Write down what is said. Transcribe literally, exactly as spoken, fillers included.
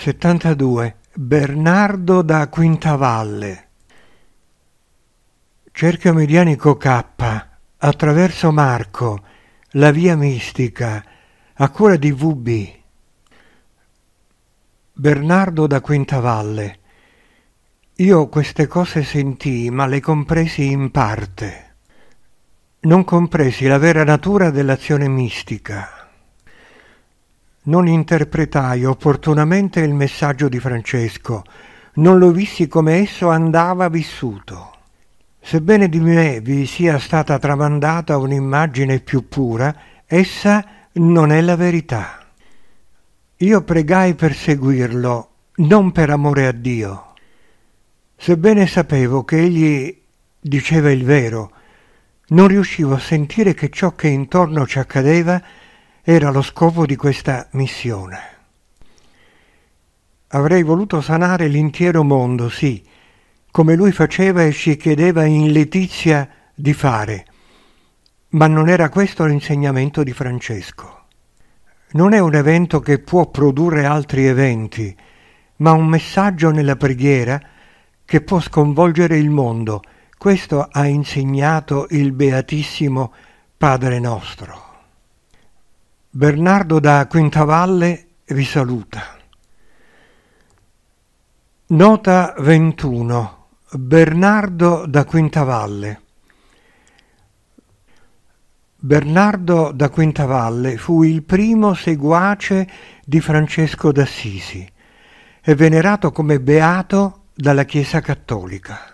settantadue. Bernardo da Quintavalle. Cerchio Medianico K, attraverso Marco, la via mistica, a cura di V B. Bernardo da Quintavalle. Io queste cose sentii, ma le compresi in parte. Non compresi la vera natura dell'azione mistica. Non interpretai opportunamente il messaggio di Francesco, non lo vissi come esso andava vissuto. Sebbene di me vi sia stata tramandata un'immagine più pura, essa non è la verità. Io pregai per seguirlo, non per amore a Dio. Sebbene sapevo che egli diceva il vero, non riuscivo a sentire che ciò che intorno ci accadeva era lo scopo di questa missione. Avrei voluto sanare l'intero mondo, sì, come lui faceva e ci chiedeva in letizia di fare, ma non era questo l'insegnamento di Francesco. Non è un evento che può produrre altri eventi, ma un messaggio nella preghiera che può sconvolgere il mondo. Questo ha insegnato il Beatissimo Padre nostro. Bernardo da Quintavalle vi saluta. Nota ventuno. Bernardo da Quintavalle. Bernardo da Quintavalle fu il primo seguace di Francesco d'Assisi e venerato come beato dalla Chiesa cattolica.